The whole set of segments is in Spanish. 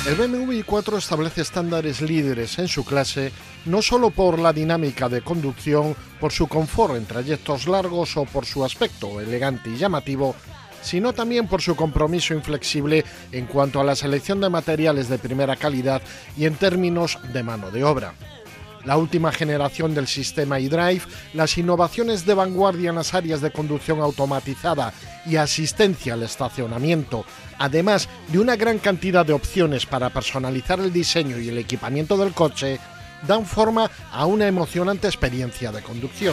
El BMW i4 establece estándares líderes en su clase, no solo por la dinámica de conducción, por su confort en trayectos largos o por su aspecto elegante y llamativo, sino también por su compromiso inflexible en cuanto a la selección de materiales de primera calidad y en términos de mano de obra. La última generación del sistema iDrive, las innovaciones de vanguardia en las áreas de conducción automatizada y asistencia al estacionamiento, además de una gran cantidad de opciones para personalizar el diseño y el equipamiento del coche, dan forma a una emocionante experiencia de conducción.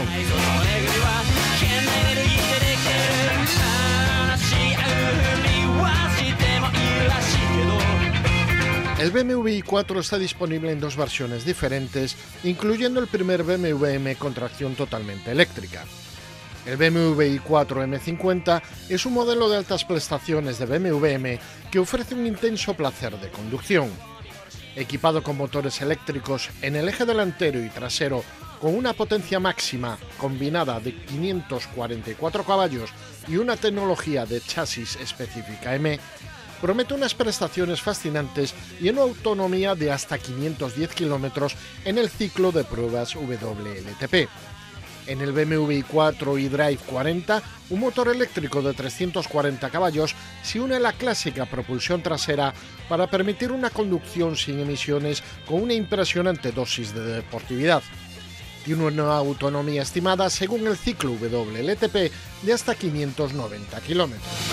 El BMW i4 está disponible en dos versiones diferentes, incluyendo el primer BMW M con tracción totalmente eléctrica. El BMW i4 M50 es un modelo de altas prestaciones de BMW M que ofrece un intenso placer de conducción. Equipado con motores eléctricos en el eje delantero y trasero con una potencia máxima combinada de 544 caballos y una tecnología de chasis específica M, promete unas prestaciones fascinantes y una autonomía de hasta 510 km en el ciclo de pruebas WLTP. En el BMW i4 iDrive 40, un motor eléctrico de 340 caballos se une a la clásica propulsión trasera para permitir una conducción sin emisiones con una impresionante dosis de deportividad. Tiene una autonomía estimada según el ciclo WLTP de hasta 590 km.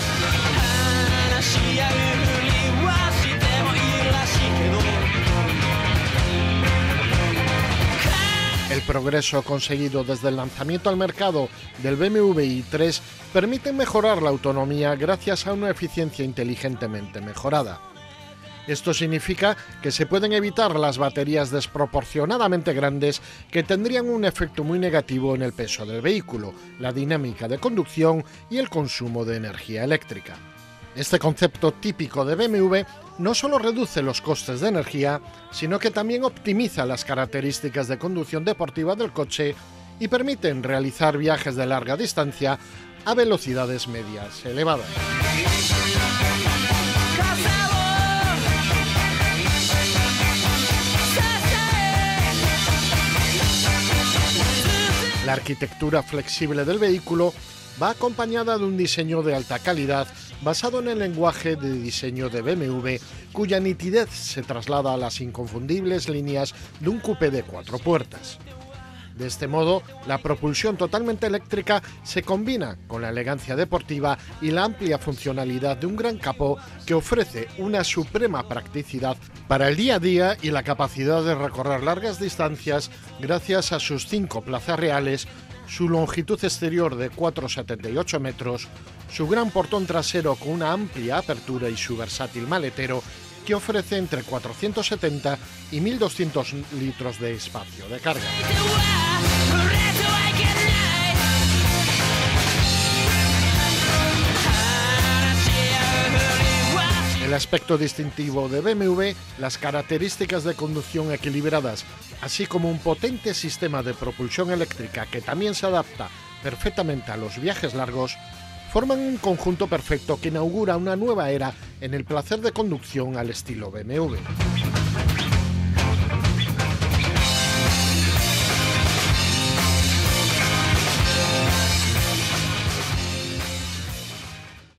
El progreso conseguido desde el lanzamiento al mercado del BMW i3 permite mejorar la autonomía gracias a una eficiencia inteligentemente mejorada. Esto significa que se pueden evitar las baterías desproporcionadamente grandes que tendrían un efecto muy negativo en el peso del vehículo, la dinámica de conducción y el consumo de energía eléctrica. Este concepto típico de BMW no solo reduce los costes de energía, sino que también optimiza las características de conducción deportiva del coche y permiten realizar viajes de larga distancia a velocidades medias elevadas. La arquitectura flexible del vehículo va acompañada de un diseño de alta calidad basado en el lenguaje de diseño de BMW, cuya nitidez se traslada a las inconfundibles líneas de un coupé de 4 puertas. De este modo, la propulsión totalmente eléctrica se combina con la elegancia deportiva y la amplia funcionalidad de un gran capó que ofrece una suprema practicidad para el día a día y la capacidad de recorrer largas distancias gracias a sus 5 plazas reales, su longitud exterior de 4,78 metros, su gran portón trasero con una amplia apertura y su versátil maletero que ofrece entre 470 y 1.200 litros de espacio de carga. El aspecto distintivo de BMW, las características de conducción equilibradas, así como un potente sistema de propulsión eléctrica que también se adapta perfectamente a los viajes largos, forman un conjunto perfecto que inaugura una nueva era en el placer de conducción al estilo BMW.